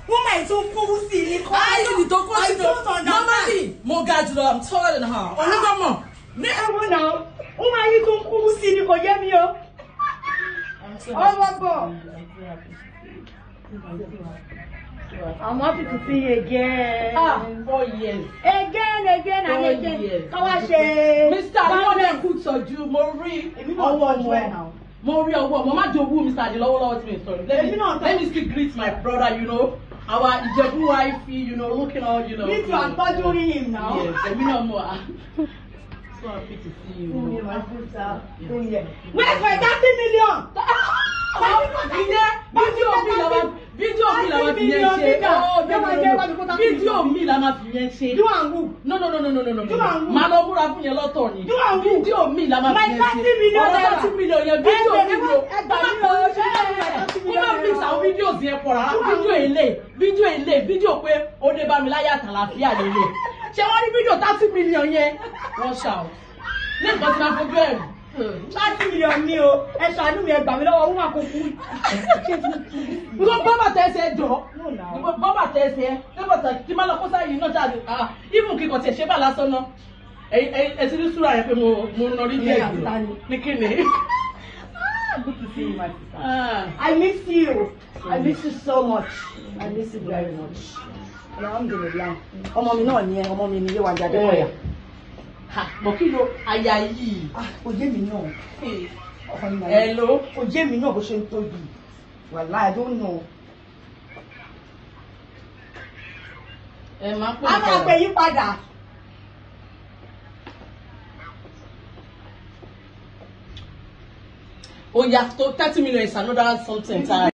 Woman is so cool, silly. I don't understand. Normally, more guys, I'm taller than her. Oh, no, no. Woman is so cool, silly. Go get me up. Oh, my God. I'm happy to see you again. 4 years. Again, and again. How was it? Mr. I want to cook so you, Marie. Marie, Mama Jobu, Mr. Adelowo, sorry. Let me still greet my brother, you know. Our Ijebu wifey, you know, looking all, you know. Me too, I'm torturing him now. Yes, let me know more. So happy to see you. My sister. Where's my 30 million? Video me la ma fi yen se. Do and who? No. Do and who? Ma lo bura fún yẹn lọ́tọ̀ ni. Do and who? Video me la ma fi yen se. My 30 million naira. 30 million yẹn video. Kuma mix àwọn videos yẹn pora. Video pé ó dé bá mi láyà tàlàfíà lele. Ṣé wọ́n rí video 30 million yẹn? Wọ́n shout. Ní nǹkan tí ma fojú ẹ̀rù. 30 million ni o. Ẹ ṣàánú mi ẹ gbà mí lọ́wọ́ woman kò kú. Because Baba tẹ̀sẹ̀ jọ. Baba tẹ̀sẹ̀. Baba tí ma lọ kó sáyé náà jáde. Even kíkọ tẹ̀ ṣe bá lásán náà. Ẹ ti ní súra yẹn pé mo nọ rí díẹ̀ jù. Ní kíni? Good to see you, my sister. I miss you. I miss you so much. I miss you very much. Alhamdulillah. Ọmọ mi náà ni ẹ, ọmọ mi ni Yewande Adekoya. Mo kí ló aya yìí. Oje mi náà. Hello. Oje mi náà bó ṣe ń tóbi. Wallahi, I don't know. Ẹ máa pè é. A máa pè yín padà. Oh, yeah, 30 million is another something.